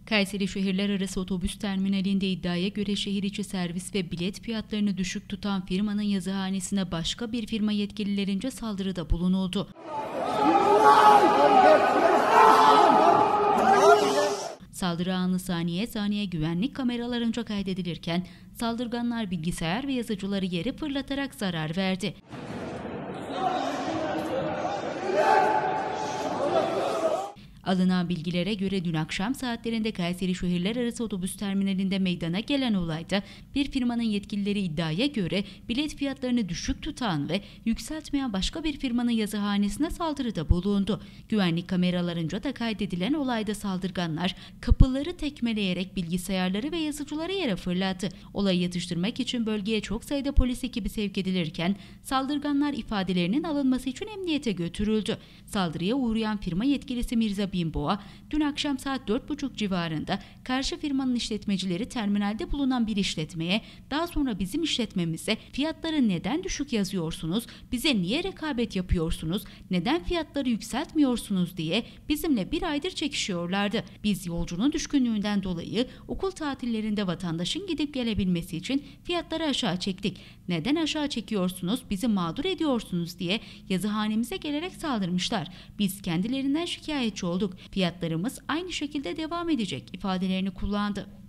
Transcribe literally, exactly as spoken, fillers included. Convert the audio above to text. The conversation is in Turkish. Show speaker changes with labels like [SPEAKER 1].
[SPEAKER 1] Kayseri Şehirler Arası Otobüs Terminali'nde iddiaya göre şehir içi servis ve bilet fiyatlarını düşük tutan firmanın yazıhanesine başka bir firma yetkililerince saldırıda bulunuldu. Saldırı anı saniye saniye güvenlik kameralarınca kaydedilirken saldırganlar bilgisayar ve yazıcıları yere fırlatarak zarar verdi. Alınan bilgilere göre dün akşam saatlerinde Kayseri Şehirler Arası Otobüs Terminali'nde meydana gelen olayda bir firmanın yetkilileri iddiaya göre bilet fiyatlarını düşük tutan ve yükseltmeyen başka bir firmanın yazıhanesine saldırıda bulundu. Güvenlik kameralarınca da kaydedilen olayda saldırganlar kapıları tekmeleyerek bilgisayarları ve yazıcıları yere fırlattı. Olayı yatıştırmak için bölgeye çok sayıda polis ekibi sevk edilirken saldırganlar ifadelerinin alınması için emniyete götürüldü. Saldırıya uğrayan firma yetkilisi Mirza Binboğa, dün akşam saat dört buçuk civarında karşı firmanın işletmecileri terminalde bulunan bir işletmeye, daha sonra bizim işletmemize fiyatları neden düşük yazıyorsunuz, bize niye rekabet yapıyorsunuz, neden fiyatları yükseltmiyorsunuz diye bizimle bir aydır çekişiyorlardı. Biz yolcunun düşkünlüğünden dolayı okul tatillerinde vatandaşın gidip gelebilmesi için fiyatları aşağı çektik. Neden aşağı çekiyorsunuz, bizi mağdur ediyorsunuz diye yazıhanemize gelerek saldırmışlar. Biz kendilerinden şikayetçi olduk. Fiyatlarımız aynı şekilde devam edecek ifadelerini kullandı.